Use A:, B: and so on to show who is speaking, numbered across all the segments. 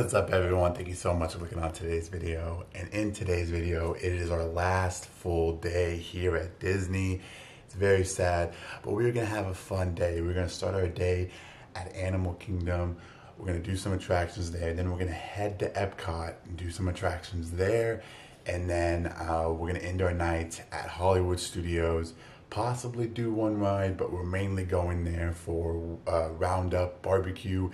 A: What's up everyone? Thank you so much for looking on today's video. And in today's video, it is our last full day here at Disney. It's very sad, but we're gonna have a fun day. We're gonna start our day at Animal Kingdom. We're gonna do some attractions there. Then we're gonna head to EPCOT and do some attractions there. And then we're gonna end our night at Hollywood Studios. Possibly do one ride, but we're mainly going there for RoundUp BBQ.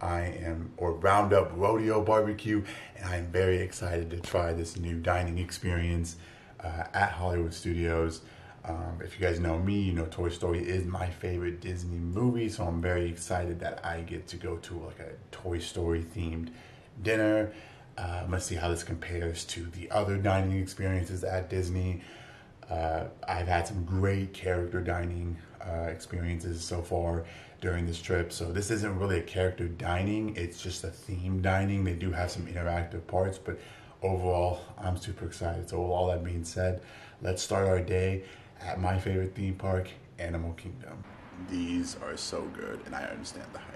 A: RoundUp Rodeo BBQ, and I'm very excited to try this new dining experience at Hollywood Studios. If you guys know me, you know Toy Story is my favorite Disney movie, so I'm very excited that I get to go to like a Toy Story themed dinner. I'm gonna see how this compares to the other dining experiences at Disney. I've had some great character dining experiences so far during this trip. So this isn't really a character dining, it's just a theme dining. They do have some interactive parts, but overall, I'm super excited. So with all that being said, let's start our day at my favorite theme park, Animal Kingdom. These are so good, and I understand the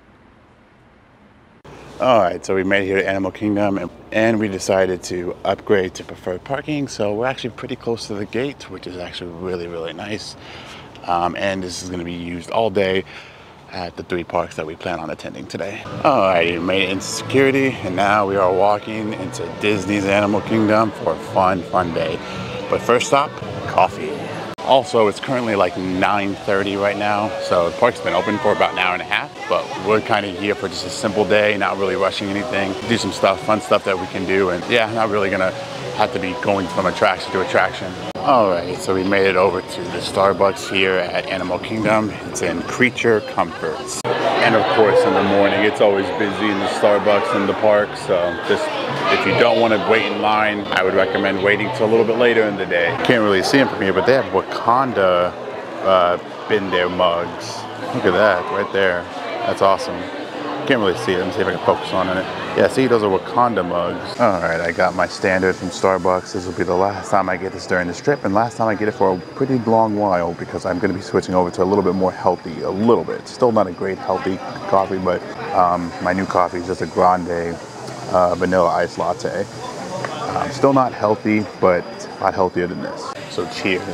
A: hype. All right, so we made it here to Animal Kingdom, and we decided to upgrade to preferred parking. So we're actually pretty close to the gate, which is actually really, really nice. And this is going to be used all day at the 3 parks that we plan on attending today. All right, we made it into security, and now we are walking into Disney's Animal Kingdom for a fun day. But first stop, coffee. Also, it's currently like 9:30 right now, so the park's been open for about an hour and a half, but we're kind of here for just a simple day, not really rushing anything. Do some stuff, fun stuff that we can do, and yeah, not really gonna have to be going from attraction to attraction. All right, so we made it over to the Starbucks here at Animal Kingdom. It's in Creature Comforts. And of course, in the morning, it's always busy in the Starbucks in the park, so just if you don't want to wait in line, I would recommend waiting till a little bit later in the day. Can't really see them from here, but they have Wakanda been there mugs. Look at that right there. That's awesome. Can't really see it. Let me see if I can focus on it. Yeah, see, those are Wakanda mugs. All right, I got my standard from Starbucks. This will be the last time I get this during this trip, and last time I get it for a pretty long while, because I'm gonna be switching over to a little bit more healthy, a little bit. Still not a great healthy coffee, but my new coffee is just a grande vanilla iced latte. Still not healthy, but a lot healthier than this. So cheers.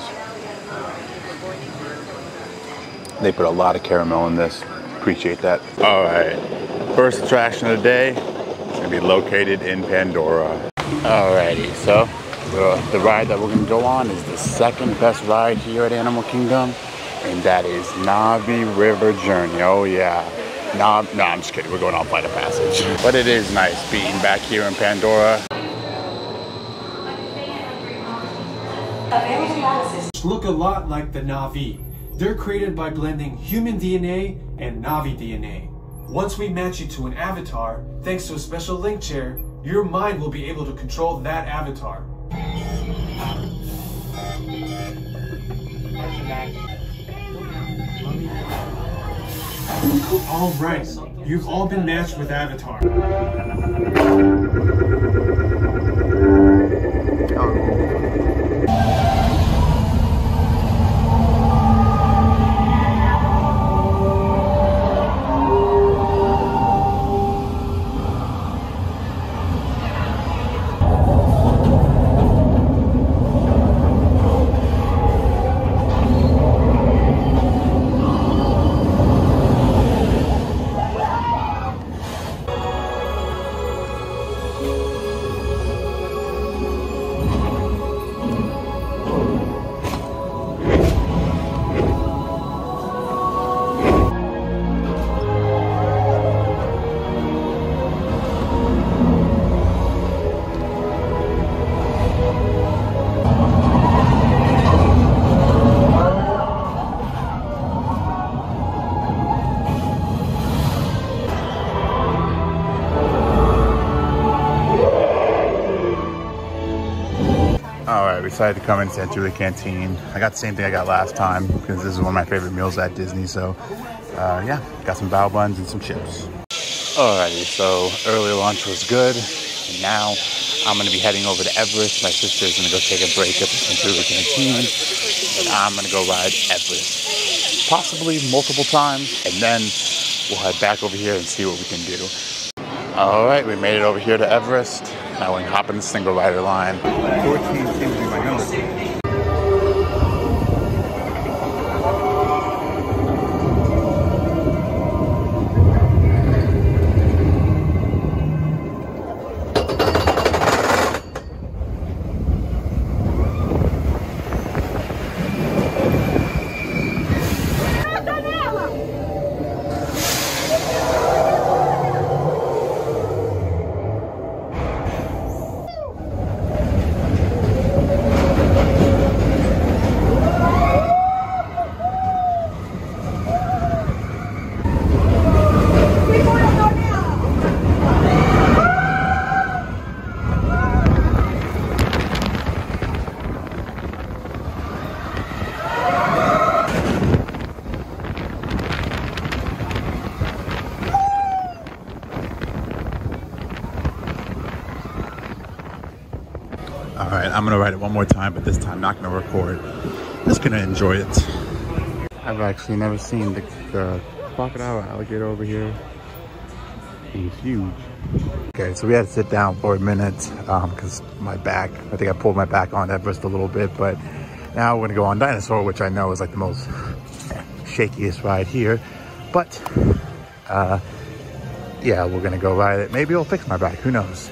A: They put a lot of caramel in this. Appreciate that. All right, first attraction of the day is gonna be located in Pandora. Alrighty, so the ride that we're gonna go on is the second best ride here at Animal Kingdom, and that is Na'vi River Journey. Oh yeah. No, I'm just kidding. We're going on Flight of Passage. But it is nice being back here in Pandora.
B: Look a lot like the Na'vi. They're created by blending human DNA and Na'vi DNA. Once we match you to an avatar, thanks to a special link chair, your mind will be able to control that avatar. All right, you've all been matched with Avatar.
A: We decided to come into Santula Canteen. I got the same thing I got last time because this is one of my favorite meals at Disney. So yeah, got some bao buns and some chips. Alrighty, so early lunch was good. And now I'm gonna be heading over to Everest. My sister's gonna go take a break at the Santula Canteen. And I'm gonna go ride Everest. Possibly multiple times. And then we'll head back over here and see what we can do. All right, we made it over here to Everest. Now we can hop in the single rider line.
C: 14 seems to be my number.
A: All right, I'm gonna ride it one more time, but this time not gonna record. Just gonna enjoy it. I've actually never seen the crocodile or alligator over here. He's huge. Okay, so we had to sit down for a minute because my back, I think I pulled my back on Everest a little bit, but now we're gonna go on Dinosaur, which I know is like the most shakiest ride here. But yeah, we're gonna go ride it. Maybe it'll fix my back, who knows?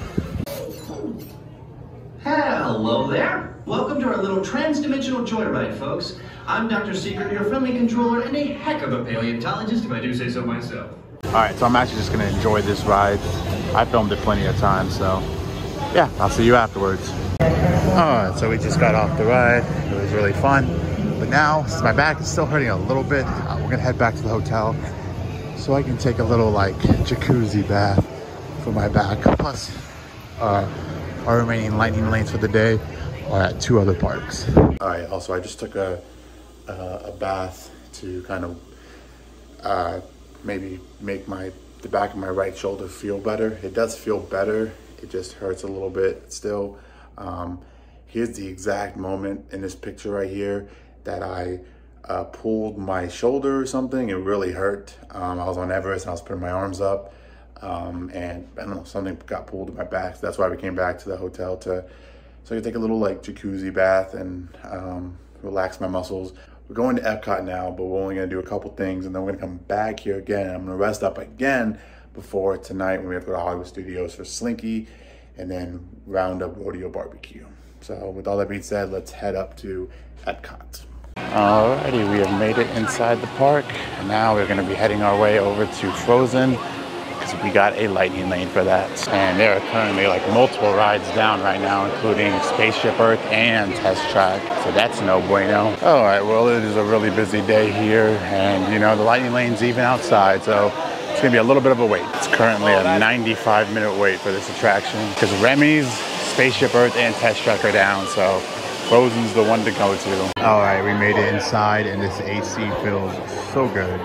D: Hello there. Welcome to our little trans-dimensional joyride, folks. I'm Dr. Secret, your friendly controller, and a heck of a paleontologist, if I do say so myself.
A: All right, so I'm actually just gonna enjoy this ride. I filmed it plenty of times, so yeah, I'll see you afterwards. All right, so we just got off the ride. It was really fun. But now, since my back is still hurting a little bit, we're gonna head back to the hotel so I can take a little like jacuzzi bath for my back. Plus, our remaining lightning lanes for the day are at 2 other parks. All right, also I just took a bath to kind of maybe make the back of my right shoulder feel better. It does feel better, it just hurts a little bit still. Here's the exact moment in this picture right here that I pulled my shoulder or something. It really hurt. I was on Everest and I was putting my arms up. And I don't know, something got pulled in my back. So that's why we came back to the hotel so I could take a little like jacuzzi bath and relax my muscles. We're going to EPCOT now, but we're only gonna do a couple things and then we're gonna come back here again. And I'm gonna rest up again before tonight when we have to go to Hollywood Studios for Slinky and then RoundUp Rodeo BBQ. So with all that being said, let's head up to EPCOT. Alrighty, we have made it inside the park. And now we're gonna be heading our way over to Frozen. We got a lightning lane for that. And there are currently like multiple rides down right now, including Spaceship Earth and Test Track. So that's no bueno. All right, well, it is a really busy day here. And you know, the lightning lane's even outside. So it's gonna be a little bit of a wait. It's currently a 95-minute wait for this attraction because Remy's, Spaceship Earth, and Test Track are down. So Frozen's the one to go to. All right, we made it inside and this AC feels so good.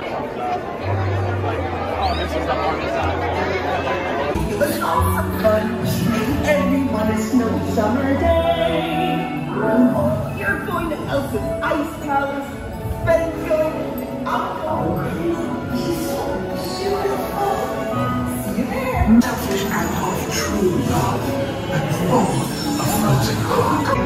E: Everyone a snowy summer day. Oh, you're going to Elsa's Ice Palace. Ben's going. I'm going. He's so beautiful. See you there. Selfish and half true love and full of frozen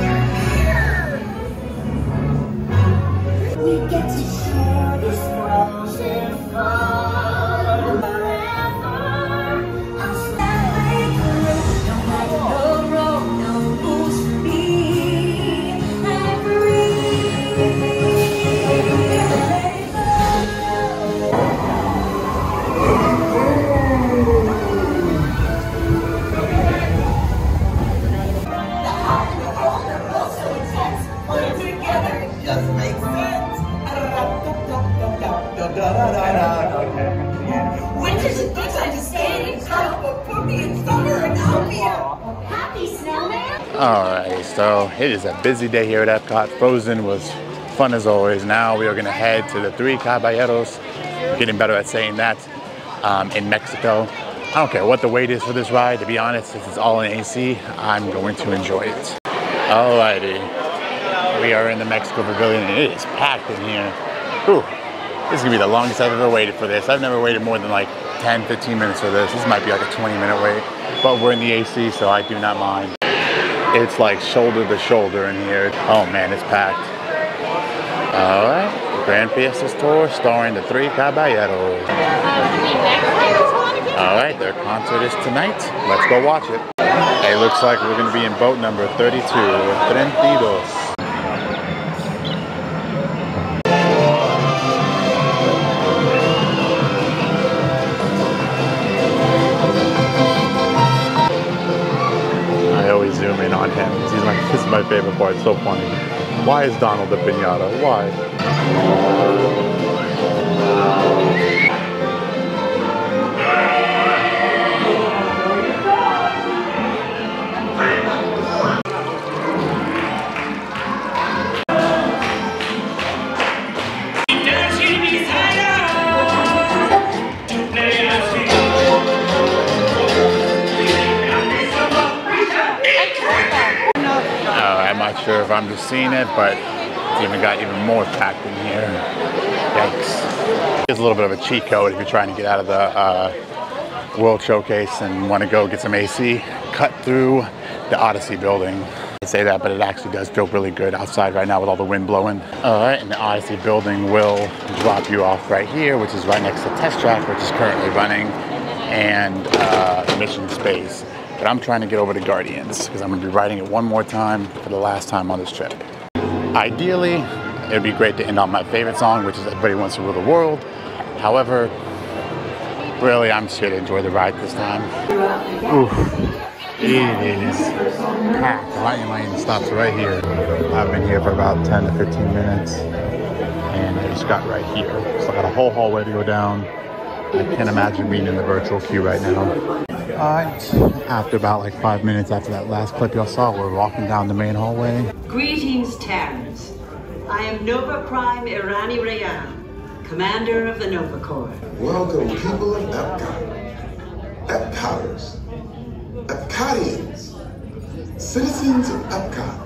E: heart. We get to share this frozen fun forever. Winter's a good time to stay in town, but put me in summer and I'll be happy snowman.
A: Alright, so it is a busy day here at EPCOT. Frozen was fun as always. Now we are gonna head to the Three Caballeros. We're getting better at saying that in Mexico. I don't care what the wait is for this ride, to be honest, since it's all in AC, I'm going to enjoy it. Alrighty, we are in the Mexico Pavilion and it is packed in here. Whew. This is gonna be the longest I've ever waited for this. I've never waited more than like 10, 15 minutes for this. This might be like a 20-minute wait, but we're in the AC, so I do not mind. It's like shoulder to shoulder in here. Oh man, it's packed. All right, Grand Fiestas Tour starring the 3 Caballeros. All right, their concert is tonight. Let's go watch it. It looks like we're gonna be in boat number 32, 32. Zoom in on him. This is my favorite part. It's so funny. Why is Donald the piñata? Why? I'm not sure if I'm just seeing it, but it's even got even more packed in here. Yikes. It's a little bit of a cheat code if you're trying to get out of the World Showcase and want to go get some AC. Cut through the Odyssey building. I say that, but it actually does feel really good outside right now with all the wind blowing. All right, and the Odyssey building will drop you off right here, which is right next to Test Track, which is currently running, and Mission Space. But I'm trying to get over to Guardians because I'm going to be riding it one more time for the last time on this trip. Ideally, it would be great to end on my favorite song, which is Everybody Wants to Rule the World. However, really, I'm just here to enjoy the ride this time. Oof. It is packed. The lightning lane stops right here. I've been here for about 10 to 15 minutes, and I just got right here. So I got a whole hallway to go down. I can't imagine being in the virtual queue right now. Alright, after about like 5 minutes after that last clip y'all saw, we're walking down the main hallway.
F: Greetings, Terrans. I am Nova Prime Irani Rayan, commander of the Nova Corps.
G: Welcome, people of EPCOT. EPCOTers. EPCOTians. Citizens of EPCOT.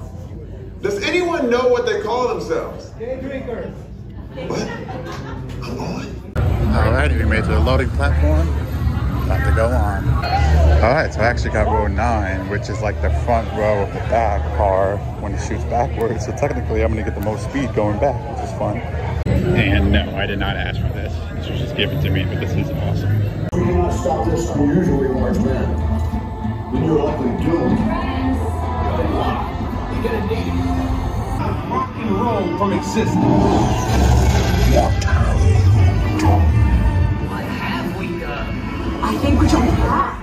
G: Does anyone know what they call themselves? Day drinkers. What? I'm on.
A: Alright, we made it to the loading platform. About to go on. Alright, so I actually got row 9, which is like the front row of the back car when it shoots backwards. So technically I'm going to get the most speed going back, which is fun. And no, I did not ask for this. This was just given to me, but this is awesome.
H: We do not stop this, we're usually a large man. Then you're likely doomed. You're locked. You're gonna need it. Rock and roll from existence.
F: What have we done? I think we're jumping back.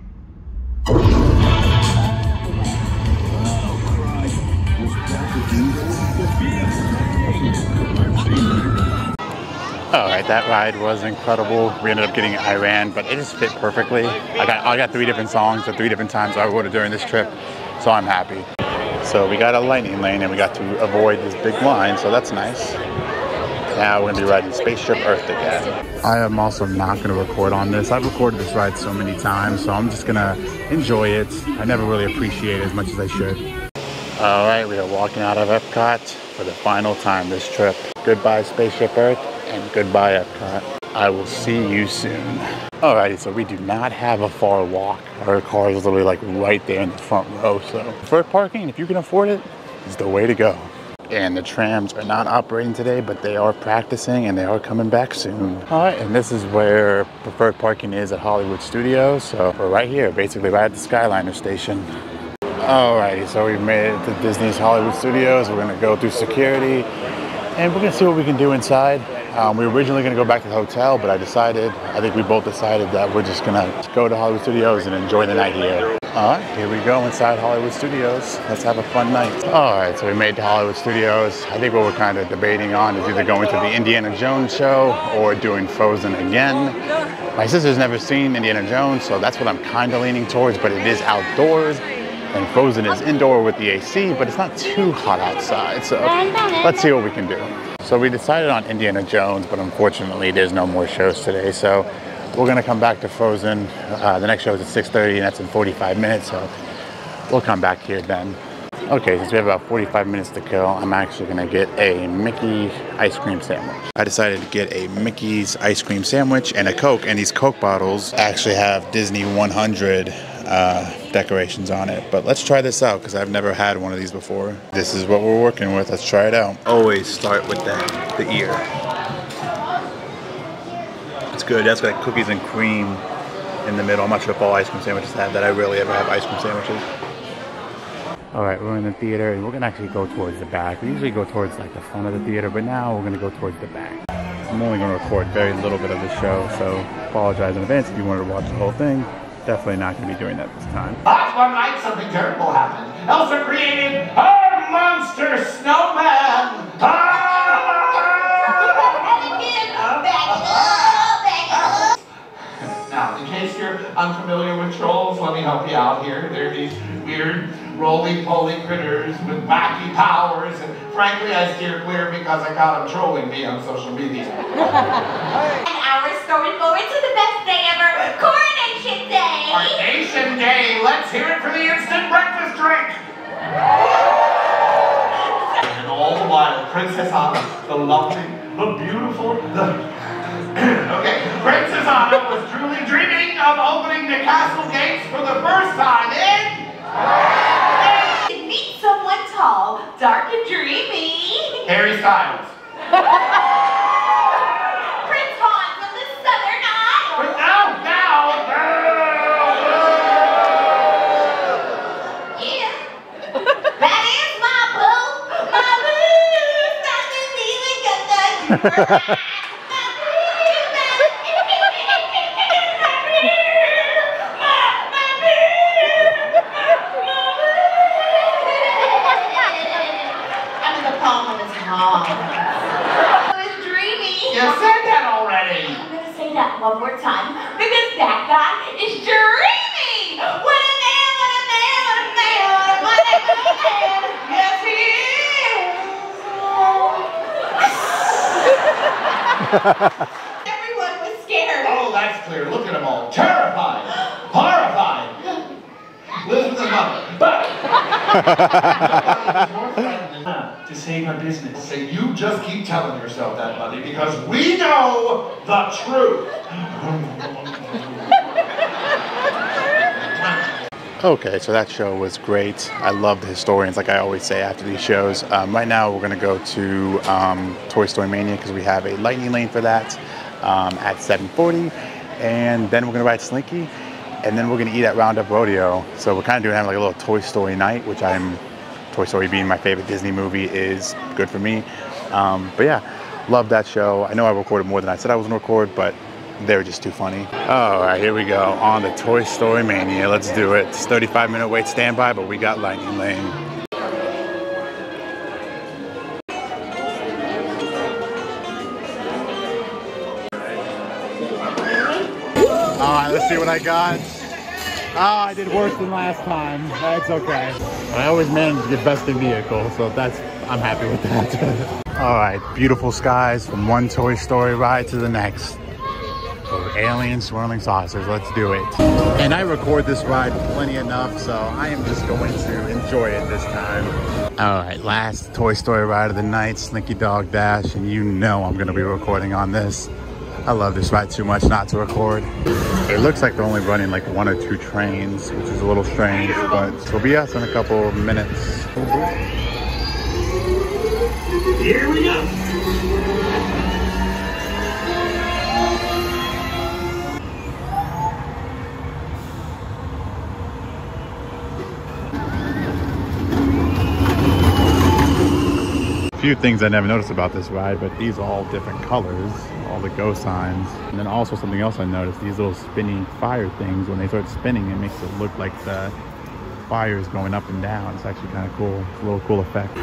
A: Alright, that ride was incredible. We ended up getting Iran, but it just fit perfectly. I got 3 different songs at 3 different times I rode it during this trip, so I'm happy. So we got a lightning lane and we got to avoid this big line, so that's nice. Now we're going to be riding Spaceship Earth again. I am also not going to record on this. I've recorded this ride so many times, so I'm just going to enjoy it. I never really appreciate it as much as I should. Alright, we are walking out of EPCOT for the final time this trip. Goodbye Spaceship Earth and goodbye EPCOT. I will see you soon. Alrighty, so we do not have a far walk. Our car is literally like right there in the front row, so for parking, if you can afford it, is the way to go. And the trams are not operating today, but they are practicing and they are coming back soon. Alright, and this is where preferred parking is at Hollywood Studios. So we're right here, basically right at the Skyliner station. Alrighty, so we've made it to Disney's Hollywood Studios. We're gonna go through security and we're gonna see what we can do inside. We were originally gonna go back to the hotel, but I think we both decided that we're just gonna go to Hollywood Studios and enjoy the night here. Alright, here we go inside Hollywood Studios. Let's have a fun night. Alright, so we made it to Hollywood Studios. I think what we're kind of debating on is either going to the Indiana Jones show or doing Frozen again. My sister's never seen Indiana Jones, so that's what I'm kind of leaning towards, but it is outdoors. And Frozen is indoor with the AC, but it's not too hot outside, so let's see what we can do. So we decided on Indiana Jones, but unfortunately there's no more shows today, so we're gonna come back to Frozen. The next show is at 6:30 and that's in 45 minutes, so we'll come back here then. Okay, since we have about 45 minutes to kill, I'm actually gonna get a Mickey ice cream sandwich. I decided to get a Mickey's ice cream sandwich and a Coke, and these Coke bottles actually have Disney 100 decorations on it. But let's try this out because I've never had one of these before. This is what we're working with. Let's try it out. Always start with the ear. It's good. That's got cookies and cream in the middle. I'm not sure if all ice cream sandwiches have that. I rarely ever have ice cream sandwiches. All right, we're in the theater and we're gonna actually go towards the back. We usually go towards like the front of the theater, but now we're gonna go towards the back. I'm only gonna record very little bit of the show, so apologize in advance if you wanted to watch the whole thing. Definitely not gonna be doing that this time.
I: Last one night, something terrible happened. Elsa created her monster snowman. Now, in case you're unfamiliar with trolls, let me help you out here. They're these weird, roly-poly critters with wacky powers, and frankly, I steer clear because I caught them trolling me on social media.
E: And our story forward to the best day ever, Coronation Day!
I: Coronation Day! Let's hear it for the instant breakfast drink! And all the while, Princess Anna, the lovely, the beautiful, okay, Princess Anna was truly dreaming of opening the castle gates for the first time in...
E: Meet someone tall, dark and dreamy.
I: Harry Styles.
E: Prince Hans of the Southern Isle.
I: But now!
E: Yeah. That is my boo. My boo. Nothing even got that. One more time, because that guy is dreamy! What a man, what a man, what a man, what a man! Yes, he is! Everyone was scared.
I: Oh, that's clear. Look at them all. Terrified. Horrified. Listen to the mother. But to save our business. Okay, you just keep telling yourself that, buddy, because we know the truth.
A: Okay, so that show was great. I love the historians, like I always say after these shows. Right now, we're gonna go to Toy Story Mania because we have a lightning lane for that at 7:40, and then we're gonna ride Slinky, and then we're gonna eat at RoundUp Rodeo. So we're kind of having like a little Toy Story night, which Toy Story being my favorite Disney movie is good for me. But yeah, love that show. I know I recorded more than I said I was gonna record, but they were just too funny. All right, here we go on the Toy Story Mania. Let's do it. It's 35-minute wait standby, but we got lightning lane. All right, let's see what I got. Oh, I did worse than last time. That's okay. I always manage to get best in vehicle, so I'm happy with that. All right, beautiful skies from one Toy Story ride to the next. So alien swirling saucers, let's do it. And I record this ride plenty enough, so I am just going to enjoy it this time. All right, last Toy Story ride of the night, Slinky Dog Dash, and you know I'm gonna be recording on this. I love this ride too much not to record. It looks like they're only running like 1 or 2 trains, which is a little strange, but it'll be us in a couple of minutes.
I: Here we go.
A: A few things I never noticed about this ride, but these are all different colors, all the go signs. And then also something else I noticed, these little spinning fire things, when they start spinning, it makes it look like the fire is going up and down. It's actually kind of cool. It's a little cool effect.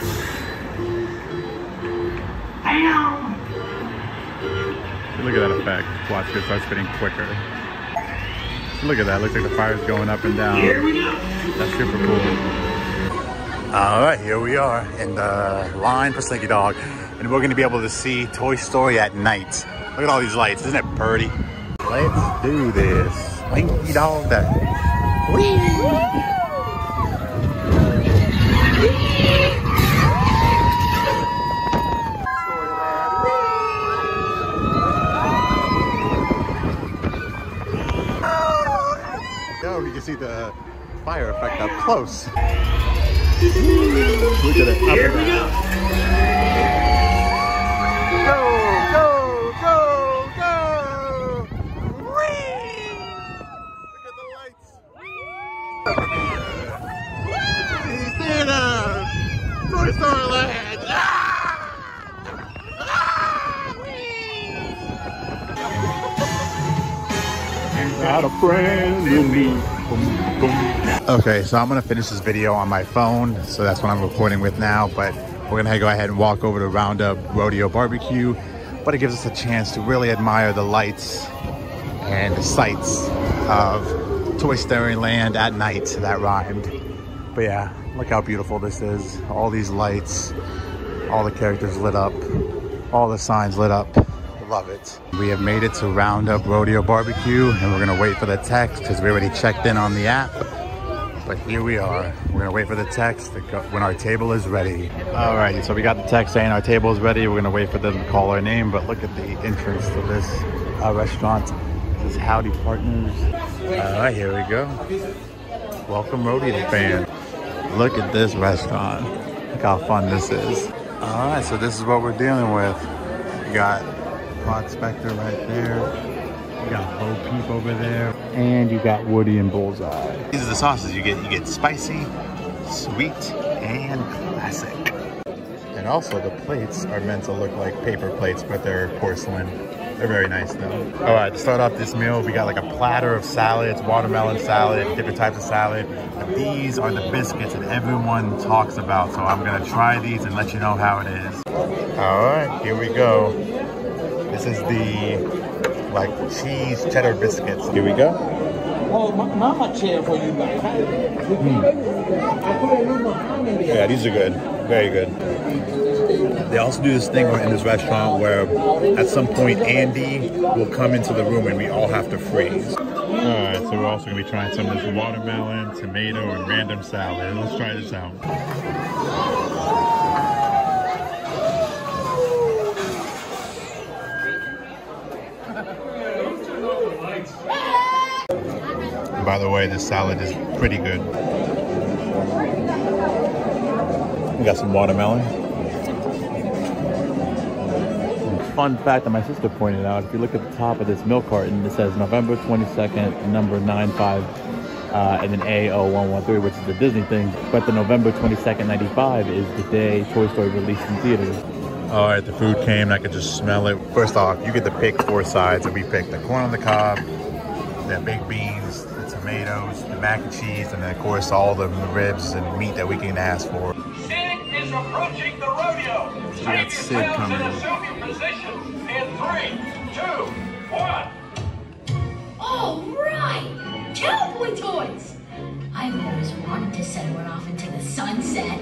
A: Look at that effect. Watch it start spinning quicker. Look at that. Looks like the fire's going up and down.
I: Here we go.
A: That's super cool. All right, here we are in the line for Slinky Dog, and we're going to be able to see Toy Story at night. Look at all these lights. Isn't it pretty? Let's do this. Slinky Dog Dash. Whee! can see the fire effect up close. Look at it. Here we go. Go, go, go, go. Whee! Look at the lights. He's Santa. Toy Story Land. Got a friend in me. Okay, so I'm gonna finish this video on my phone, so that's what I'm recording with now, but we're gonna go ahead and walk over to RoundUp Rodeo BBQ, but it gives us a chance to really admire the lights and the sights of Toy Story Land at night. That rhymed. But yeah, look how beautiful this is. All these lights, all the characters lit up, all the signs lit up. Love it. We have made it to RoundUp Rodeo BBQ, and we're gonna wait for the text because we already checked in on the app. But here we are. We're gonna wait for the text to go when our table is ready. Alrighty, so we got the text saying our table is ready. We're gonna wait for them to call our name, but look at the entrance to this restaurant. This is Howdy Partners. Alright, here we go. Welcome rodeo fan. Look at this restaurant. Look how fun this is. Alright, so this is what we're dealing with. We got Rod Spector right there. You got Bo Peep over there. And you got Woody and Bullseye. These are the sauces you get. You get spicy, sweet, and classic. And also the plates are meant to look like paper plates, but they're porcelain. They're very nice though. All right, to start off this meal, we got like a platter of salads, watermelon salad, different types of salad. But these are the biscuits that everyone talks about. So I'm gonna try these and let you know how it is. All right, here we go. This is the like cheese cheddar biscuits. Here we go.
J: Oh, mama chair for you guys.
A: Yeah, these are good. Very good. They also do this thing in this restaurant where at some point Andy will come into the room and we all have to freeze. Alright, so we're also going to be trying some of this watermelon, tomato, and random salad. Let's try this out. By the way, this salad is pretty good. We got some watermelon. Fun fact that my sister pointed out, if you look at the top of this milk carton, it says November 22nd, number 95, and then A0113, which is the Disney thing. But the November 22nd, 95 is the day Toy Story released in theaters. All right, the food came, and I could just smell it. First off, you get to pick 4 sides, and we picked the corn on the cob, the baked beans, the tomatoes, the mac and cheese, and then of course all the ribs and meat that we can ask for.
K: Sid is approaching the rodeo.
A: We got Sid coming.
K: In position in 3, 2, 1.
L: All right, cowboy toys. I've always wanted to send one off into the sunset.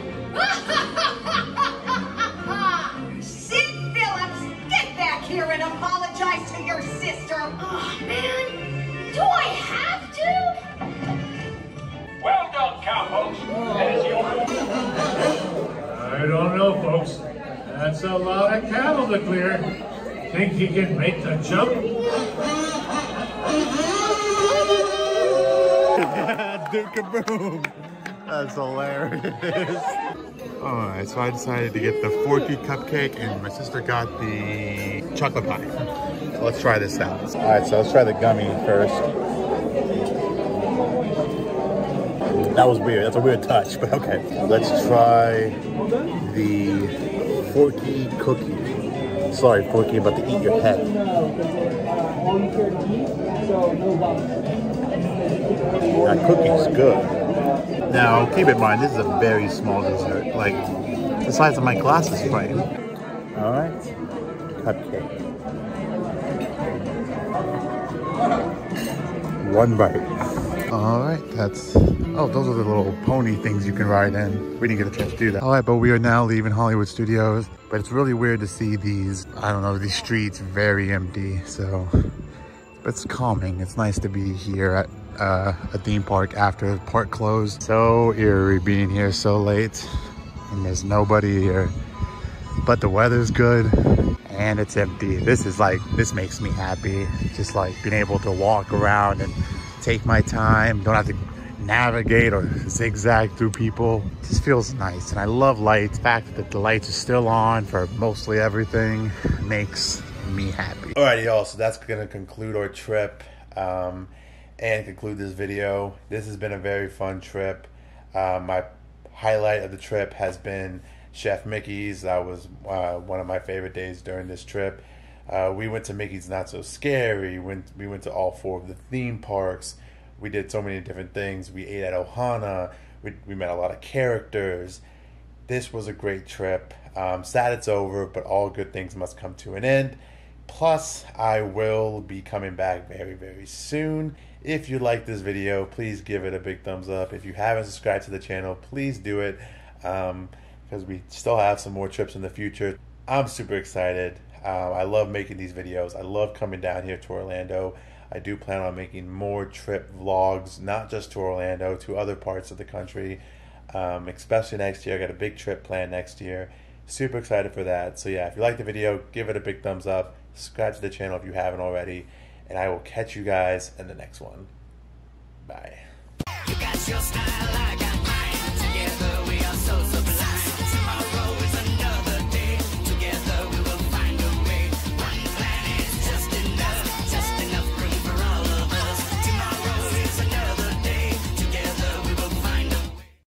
M: Sid Phillips, get back here and apologize to your sister.
L: Oh man, do I have to?
K: Well done, cowpokes. As you
N: I don't know, folks. That's a lot of cattle to clear. Think he can make the jump?
A: Dude, kaboom! That's hilarious. Alright, so I decided to get the Forky cupcake and my sister got the chocolate pie. So let's try this out. Alright, so let's try the gummy first. That was weird. That's a weird touch, but okay. Let's try the Forky cookie. Sorry, Forky, about to eat your head. That cookie's good. Now, keep in mind, this is a very small dessert. Like, the size of my glasses frame. Alright. Cupcake. 1 bite. Alright, that's... Oh, those are the little pony things you can ride in. We didn't get a chance to do that. Alright, but we are now leaving Hollywood Studios. But it's really weird to see these, I don't know, these streets very empty. So, but it's calming. It's nice to be here at a theme park after the park closed. So eerie being here so late. And there's nobody here. But the weather's good. And it's empty. This makes me happy. Just like being able to walk around and take my time. Don't have to navigate or zigzag through people. It just feels nice. And I love lights. The fact that the lights are still on for mostly everything makes me happy. Alrighty, y'all, so that's gonna conclude our trip and conclude this video. This has been a very fun trip. My highlight of the trip has been Chef Mickey's. That was one of my favorite days during this trip. We went to Mickey's Not So Scary. We went to all 4 of the theme parks. We did so many different things. We ate at Ohana. We met a lot of characters. This was a great trip. Sad it's over, but all good things must come to an end. Plus, I will be coming back very, very soon. If you like this video, please give it a big thumbs up. If you haven't subscribed to the channel, please do it, because we still have some more trips in the future. I'm super excited. I love making these videos. I love coming down here to Orlando. I do plan on making more trip vlogs, not just to Orlando, to other parts of the country, especially next year. I got a big trip planned next year. Super excited for that. So yeah, if you like the video, give it a big thumbs up. Subscribe to the channel if you haven't already. And I will catch you guys in the next one. Bye. You got your style, I got